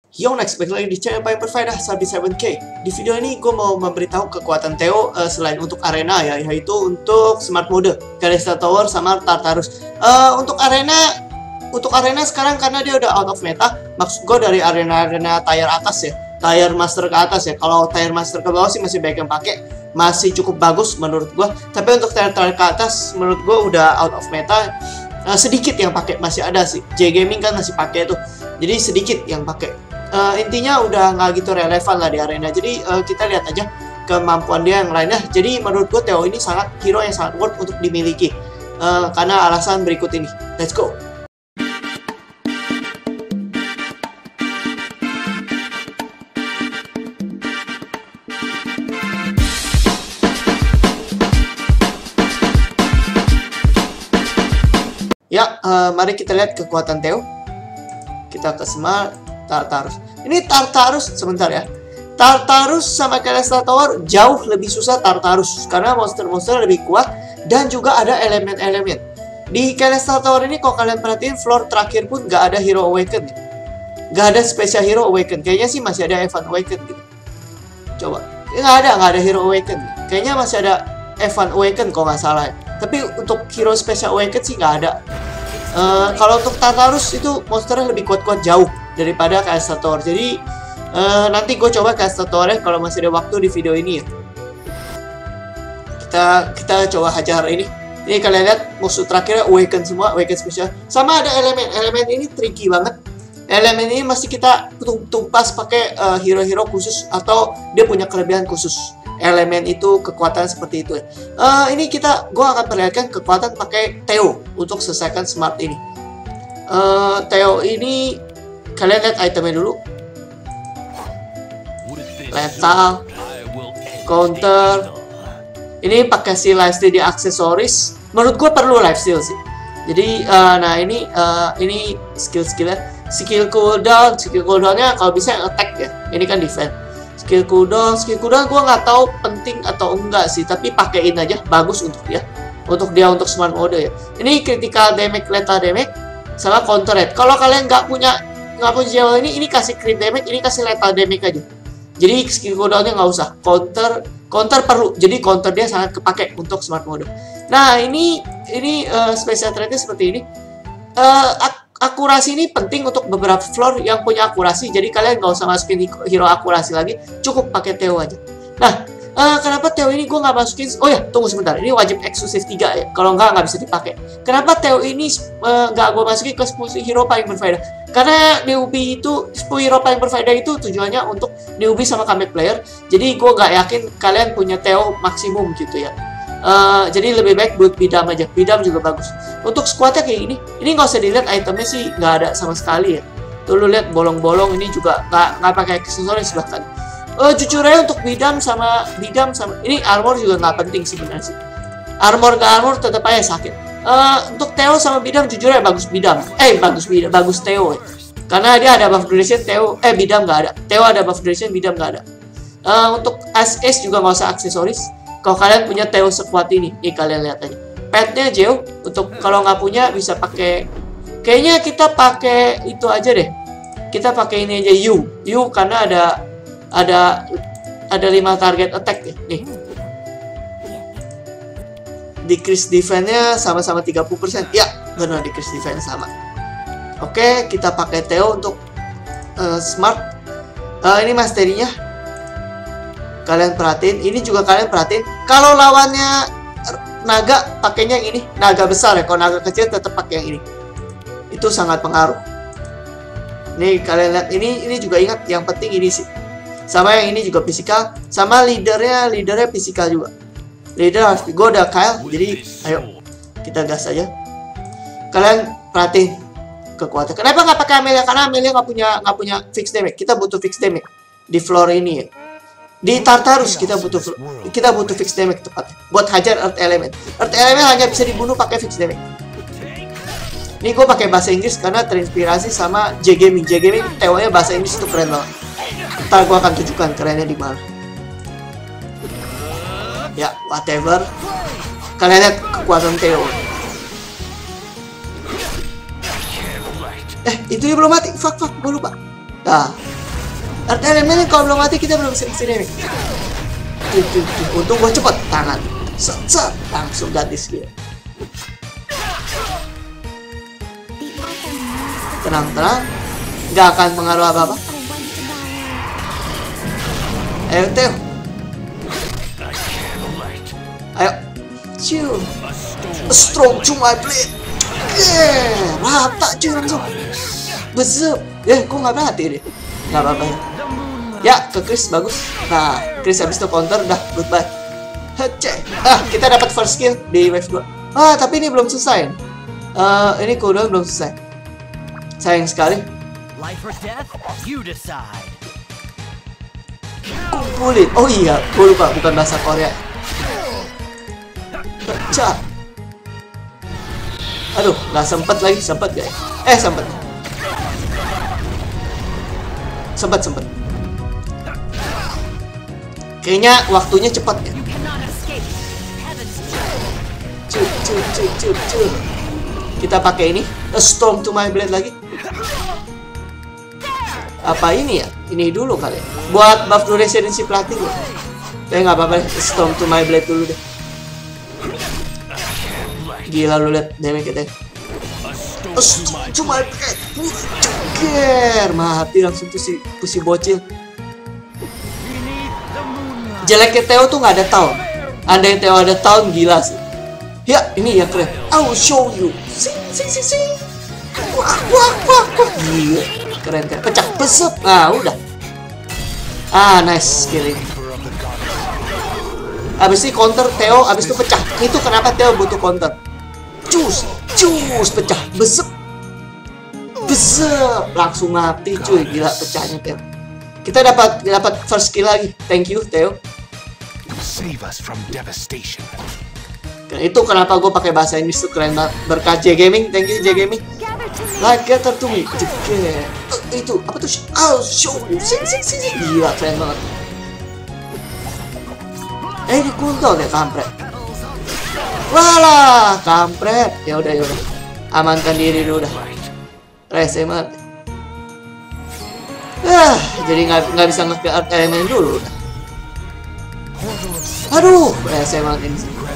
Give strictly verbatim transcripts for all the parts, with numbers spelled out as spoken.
Yo, next balik lagi di channel paling berfaedah Sabi tujuh K. Di video ini gue mau memberitahu kekuatan Theo uh, selain untuk arena ya, yaitu untuk smart mode, Calista Tower sama Tartarus. Uh, untuk arena, untuk arena sekarang karena dia udah out of meta. Maksud gue dari arena-arena tier atas ya, tier master ke atas ya. Kalau tier master ke bawah sih masih banyak yang pakai, masih cukup bagus menurut gue. Tapi untuk tier-tier ke atas menurut gue udah out of meta. Uh, sedikit yang pakai, masih ada sih. J Gaming kan masih pakai tuh, jadi sedikit yang pakai. Uh, intinya udah nggak gitu relevan lah di arena. Jadi uh, kita lihat aja kemampuan dia yang lainnya. Jadi menurut gue Theo ini sangat hero yang sangat worth untuk dimiliki uh, karena alasan berikut ini. Let's go. Ya, uh, mari kita lihat kekuatan Theo. Kita ke smart Tartarus. Ini Tartarus sebentar ya. Tartarus sama Calista Tower jauh lebih susah Tartarus karena monster-monster lebih kuat dan juga ada elemen-elemen. Di Calista Tower ini kalau kalian perhatiin floor terakhir pun gak ada Hero Awaken. Gak ada special Hero Awaken. Kayaknya sih masih ada Evan Awaken gitu. Coba. Ini gak ada, gak ada Hero Awaken. Kayaknya masih ada Evan Awaken kalau nggak salah ya. Tapi untuk Hero Special Awaken sih nggak ada. Uh, kalau untuk Tartarus itu monsternya lebih kuat-kuat jauh daripada Calista Tower. Jadi uh, nanti gue coba Calista Tower kalau masih ada waktu di video ini ya. Kita kita coba hajar ini. Ini kalian lihat musuh terakhirnya Awaken semua, Awaken Special. Sama ada elemen, elemen ini tricky banget. Elemen ini mesti kita tumpas pakai hero-hero uh, khusus atau dia punya kelebihan khusus. Elemen itu kekuatan seperti itu ya. Uh, ini kita, gue akan perlihatkan kekuatan pakai Theo untuk selesaikan smart ini. Uh, Theo ini kalian lihat itemnya dulu. Lethal, counter. Ini pakai si lifesteal di aksesoris. Menurut gue perlu lifesteal sih. Jadi, uh, nah ini uh, ini skill-skillnya. Skill cooldown, skill cooldownnya kalau bisa attack ya. Ini kan defense. Skill cooldown, skill cooldown gue nggak tahu penting atau enggak sih, tapi pakein aja, bagus untuk dia, untuk dia untuk smart mode ya. Ini critical damage, lethal damage, sama counter rate. Kalau kalian nggak punya nggak punya jewel ini, ini kasih crit damage, ini kasih lethal damage aja. Jadi skill cooldownnya nggak usah. Counter counter perlu, jadi counter dia sangat kepake untuk smart mode. Nah ini ini uh, special trait seperti ini. Uh, Akurasi ini penting untuk beberapa floor yang punya akurasi. Jadi kalian nggak usah masukin hero akurasi lagi, cukup pakai Theo aja. Nah, uh, kenapa Theo ini gue nggak masukin? Oh ya, tunggu sebentar. Ini wajib eksklusif tiga ya. Kalau nggak nggak bisa dipakai. Kenapa Theo ini nggak uh, gue masukin ke sepuluh hero paling berfaedah? Karena newbie itu sepuluh hero paling berfaedah itu tujuannya untuk newbie sama comeback player. Jadi gue nggak yakin kalian punya Theo maksimum gitu ya. Uh, jadi lebih baik buat bidam aja. Bidam juga bagus. Untuk squadnya kayak gini, ini nggak usah dilihat itemnya sih nggak ada sama sekali ya. Tuh lu lihat bolong-bolong, ini juga nggak nggak pakai aksesoris bahkan. Uh, jujur aja untuk bidam sama bidam sama ini armor juga nggak penting sebenarnya sih. Armor ke armor tetap aja sakit. Uh, untuk Theo sama bidam jujur aja bagus bidam. Eh bagus bidam, bagus Theo ya. Karena dia ada buff duration, Theo eh bidam nggak ada. Theo ada buff duration, bidam nggak ada. Uh, untuk S S juga nggak usah aksesoris. Kalau kalian punya Theo sekuat ini, nih kalian lihat aja. Petnya jauh. Untuk kalau nggak punya bisa pakai. Kayaknya kita pakai itu aja deh. Kita pakai ini aja U. U karena ada ada ada lima target attack ya. Nih. Decrease defense-nya sama-sama tiga puluh persen. Ya, benar decrease defense sama. Oke, kita pakai Theo untuk uh, smart. Uh, ini masterinya. Kalian perhatiin, ini juga kalian perhatiin. Kalau lawannya naga, pakainya yang ini. Naga besar ya, kalau naga kecil tetap pakai yang ini. Itu sangat pengaruh. Nih kalian lihat, ini ini juga ingat, yang penting ini sih. Sama yang ini juga fisikal. Sama leadernya, leadernya fisikal juga. Leader harus gue udah Kyle, jadi ayo kita gas aja. Kalian perhatiin kekuatan. Kenapa nggak pakai Amelia? Karena Amelia nggak punya nggak punya fix damage. Kita butuh fix damage di floor ini ya. Di Tartarus kita butuh kita butuh fix damage tepat buat hajar Earth Element. Earth Element hanya bisa dibunuh pakai fix damage. Ini gue pakai bahasa Inggris karena terinspirasi sama J Gaming. J Gaming Theo-nya bahasa Inggris itu keren banget. Ntar gue akan tunjukkan kerennya di mana. Ya, whatever. Kalian lihat kekuatan Theo. Eh, itu belum mati. Fuck, fuck, gue lupa. Nah, Earth Elementnya kalau belum mati kita belum bisa kesini nih. Tuh, tuh, tuh. Untung gue cepet tangan. Set, set. Langsung ganti skill. Tenang, tenang. Gak akan pengaruh apa-apa. Ayo, Teo. Ayo. Ciu. Strong to my blade. Yeah. Rata cuy langsung. Besep. Eh, kok gak berhati deh. Gak apa-apa ya. Ya, ke Chris bagus. Nah, Chris habis itu counter, udah goodbye. Hece. Ah, kita dapat first kill di wave dua. Ah, tapi ini belum selesai. Uh, ini cooldown belum selesai. Sayang sekali. Kumpulin. Oh iya, gue lupa bukan bahasa Korea. Hece. Aduh, nggak sempet lagi, sempet gak? Eh, sempet. Sempet, sempet. Kayaknya waktunya cepat ya. Cup, cup, cup, cup, cup. Kita pakai ini. A Storm to my blade lagi. Apa ini ya? Ini dulu kali. Buat buff duration si pelatih. Eh nggak apa-apa. A Storm to my blade dulu deh. Gila lu lihat damage kita. A Storm to my blade. Ceker. Mati langsung tuh si, tuh si bocil. Jeleknya Theo tuh nggak ada tahun. Andai Theo ada tahun gila sih. Ya ini ya keren. I'll show you. Sing sing sing sing. Wah wah wah wah. Gila. Keren kan. Pecah besep. Nah udah. Ah nice skill ini. Abis ini counter Theo. Abis itu pecah. Itu kenapa Theo butuh counter. Cus cus pecah besep. Besep. Langsung mati cuy. Gila pecahnya Theo. Kita dapat dapat first kill lagi. Thank you Theo. Save us from devastation. Itu kenapa gue pakai bahasa Inggris tuh keren banget. Berkat J Gaming, thank you J Gaming. Like gather to me. Jeger. Uh, itu apa tuh? I'll show you. Sing sing sing. Gila keren banget. Eh ini cooldown ya kampret. Walah kampret. Ya udah ya udah. Amankan diri dulu dah. Rese banget. Ah, jadi nggak nggak bisa nge Earth Element dulu. Aduh, rese banget ini.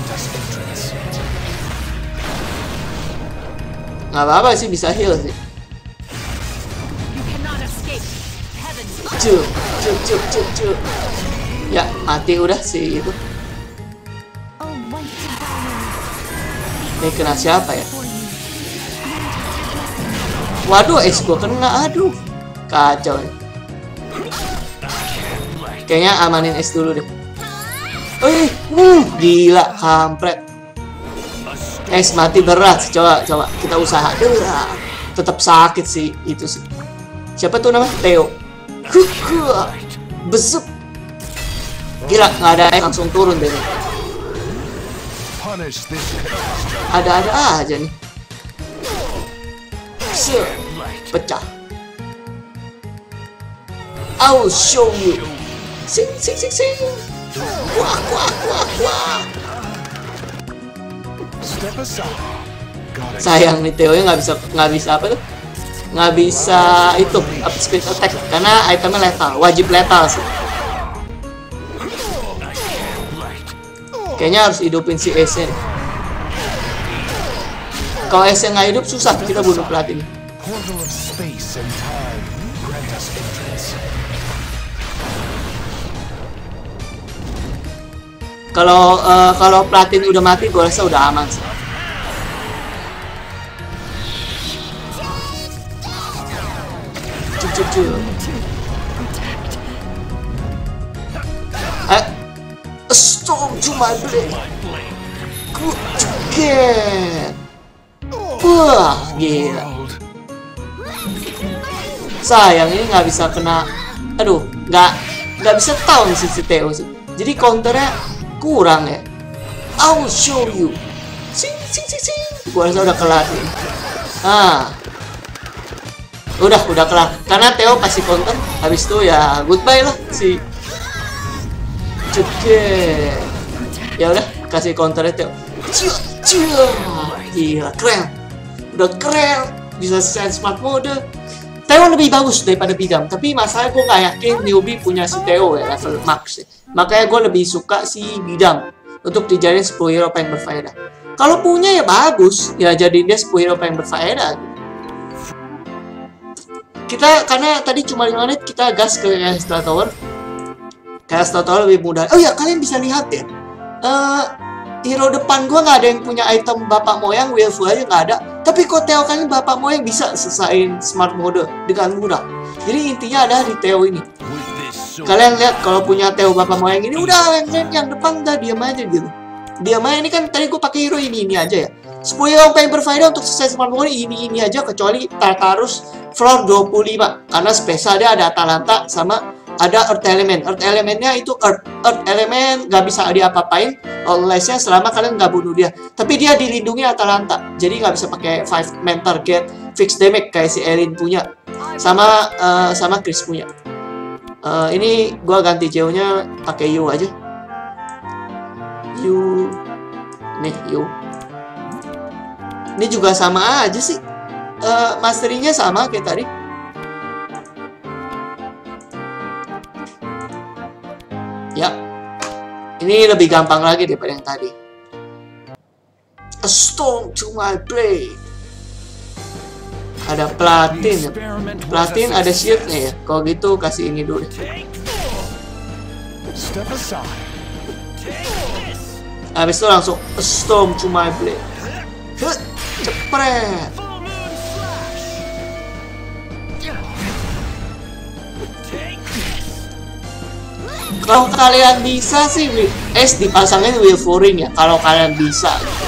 Nggak apa-apa sih, bisa heal sih. Cuk, cuk, cuk, cuk, cuk. Ya, mati udah sih itu. Ini kena siapa ya? Waduh, es gua kena, aduh. Kacau nih. Kayaknya amanin es dulu deh. Wih, uh, gila, kampret. Es mati berat. Coba, coba kita usaha. Uh, tetap sakit sih itu sih. Siapa tuh nama? Theo. Besep. Gila, nggak ada es langsung turun deh. Ada-ada aja nih. Se, pecah. I'll show you. Sing, sing, sing, sing. Wah, wah, wah, wah. Sayang nih Theo nya nggak bisa nggak bisa apa tuh nggak bisa itu up speed attack karena itemnya lethal, wajib lethal sih. Kayaknya harus hidupin si Ace nya. Kalau Ace nya nggak hidup susah kita bunuh pelatih ini. Kalau uh, kalau platin udah mati, gue rasa udah aman sih. Cuk cuk. Eh, a storm to my blade. Good get. Wah, gila. Sayang ini nggak bisa kena. Aduh, nggak nggak bisa tahu sih si Theo sih. Jadi counternya kurang ya. I'll show you. Sing sing sing sing. Gua rasa udah kelar nih. Ah. Udah, udah kelar. Karena Theo kasih counter, habis itu ya goodbye lah si Ceker. Ya udah, kasih counternya Theo. Cia, cia. Gila, keren. Udah keren. Bisa sense smart mode. Teo lebih bagus daripada Bidam, tapi masalahnya gue nggak yakin newbie punya si Teo ya level max ya. Makanya gue lebih suka si Bidam untuk dijadiin sepuluh hero paling berfaedah. Kalau punya ya bagus, ya jadi dia sepuluh hero paling berfaedah. Kita karena tadi cuma lima menit kita gas ke Castle Tower. Castle Tower lebih mudah. Oh ya, kalian bisa lihat ya. Uh, hero depan gue nggak ada yang punya item bapak moyang, Wilfu aja nggak ada. Tapi kok Teo kalian bapak moyang bisa selesain smart mode dengan mudah. Jadi intinya ada di Teo ini. Kalian lihat kalau punya Teo bapak moyang ini udah yang, yang depan udah diam aja gitu. Diam aja. Ini kan tadi gue pakai hero ini ini aja ya. sepuluh hero paling berfaedah untuk selesai smart mode ini ini aja, kecuali Tartarus floor dua puluh lima karena spesial dia ada Atalanta sama ada Earth Element. Earth Elementnya itu Earth, Earth Element nggak bisa diapa-apain olesnya selama kalian nggak bunuh dia. Tapi dia dilindungi Atalanta, jadi nggak bisa pakai five man target fixed damage kayak si Erin punya, sama uh, sama Chris punya. Uh, ini gua ganti Geo-nya pakai Yu aja. Yu, nih Yu. Ini juga sama aja sih. Uh, masterinya sama kayak tadi. Ya, ini lebih gampang lagi daripada yang tadi. A stone to my blade. Ada platin. Platin ada shieldnya ya. Kalau gitu kasih ini dulu. Habis itu langsung a stone to my blade. Cepret. Kalau kalian bisa sih es dipasangin Wilfuring ya, kalau kalian bisa.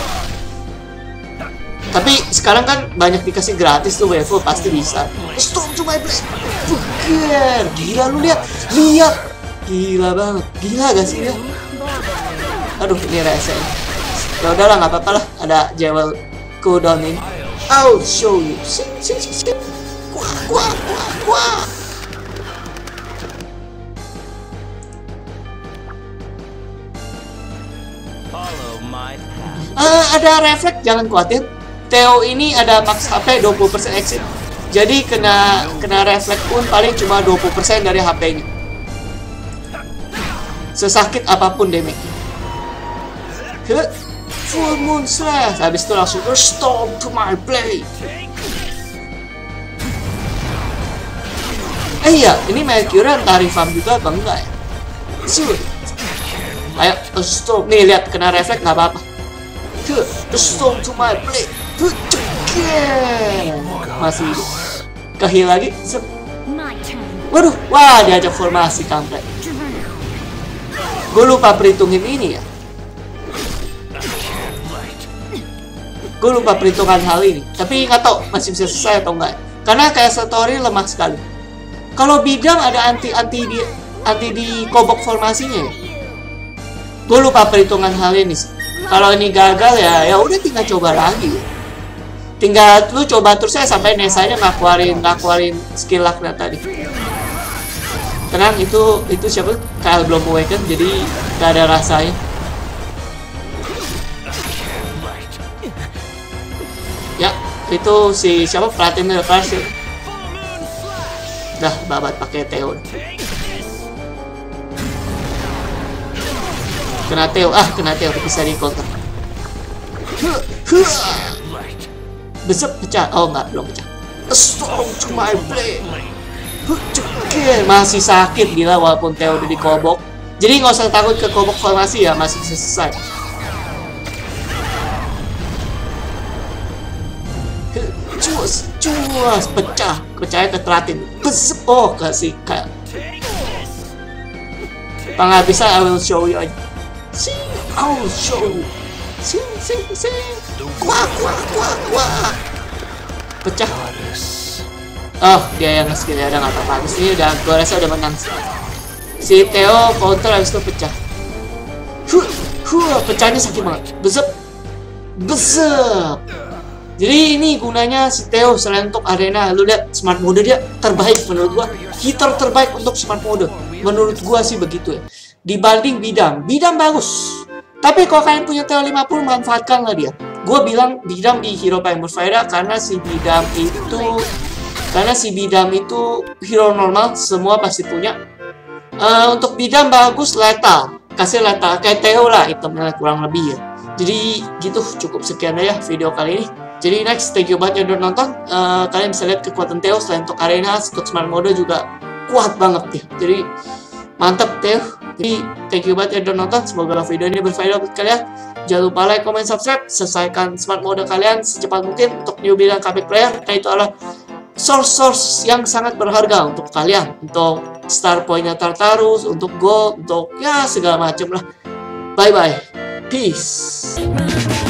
Tapi sekarang kan banyak dikasih gratis tuh Wilfu, pasti bisa. Storm to my blade. Fucker, gila lu lihat, lihat, gila banget, gila gak sih dia? Aduh ini rese. Ya udahlah nggak apa-apa lah, ada Jewel cooldown ini. I'll show you. Sing, sing, sing, sing. Kuah, kuah, kuah, kuah. Uh, ada refleks, jangan khawatir. Teo ini ada max H P dua puluh persen exit. Jadi kena kena refleks pun paling cuma dua puluh persen dari H P-nya. Sesakit apapun damage. Full moon slash. Habis itu langsung restore to my blade. Eh iya, ini Mercury entah refam juga apa enggak ya? Sure. Ayo, stop. Nih lihat kena refleks nggak apa-apa. Restore to my blade. Masih hidup. Kehil lagi. Waduh, wah diajak formasi kampret. Gue lupa perhitungin ini ya. Gue lupa perhitungan hal ini. Tapi nggak tahu masih bisa selesai atau enggak. Karena kayak story lemah sekali. Kalau Bidam ada anti anti di anti di kobok formasinya ya. Gue lupa perhitungan hal ini sih. Kalau ini gagal ya, ya udah tinggal coba lagi. Tinggal lu coba terus ya sampai Nesanya ngakuarin ngakuarin skill lakna tadi. Tenang, itu itu siapa? Kyle belum awaken, jadi gak ada rasanya. Ya, itu si siapa Platinum Flash. Dah babat pakai Teo. Kena Teo, ah kena Teo bisa di counter. Besep pecah, oh enggak belum pecah. Storm to my blade. Masih sakit gila walaupun Teo udah dikobok. Jadi nggak usah takut ke kobok formasi ya, masih bisa selesai. Cuas, cuas, pecah, pecahnya ke Tratin. Besep, oh kasih kayak. Nggak bisa, I will show you aja. Sing, I'll show you. Sing, sing, sing. Kuah, kuah, kuah, kuah. Pecah. Oh, dia yang nge-skill ya, udah nggak apa-apa. Habis ini udah, gue rasa udah menang sih. Si Teo counter habis itu pecah. Huh, huh, pecahnya sakit banget. Besep, besep. Jadi ini gunanya si Teo selain untuk arena. Lu lihat smart mode dia terbaik menurut gua. Hitter terbaik untuk smart mode. Menurut gua sih begitu ya. Dibanding Bidam, Bidam bagus. Tapi kalau kalian punya Teo lima puluh, manfaatkanlah dia. Gue bilang Bidam di hero paling berfaedah karena si Bidam itu karena si Bidam itu hero normal, semua pasti punya. Uh, untuk Bidam bagus lethal, kasih lethal kayak Theo lah itemnya kurang lebih ya. Jadi gitu, cukup sekian aja video kali ini. Jadi next, thank you banget yang udah nonton. Uh, kalian bisa lihat kekuatan Theo selain untuk arena, untuk smart mode juga kuat banget ya. Jadi mantap Theo. Jadi thank you banget yang udah nonton. Semoga video ini berfaedah buat kalian. Jangan lupa like, comment, subscribe. Selesaikan smart mode kalian secepat mungkin untuk newbie dan comeback player. Nah itu adalah source-source yang sangat berharga untuk kalian. Untuk star point-nya Tartarus, untuk gold, untuk ya segala macam lah. Bye bye. Peace.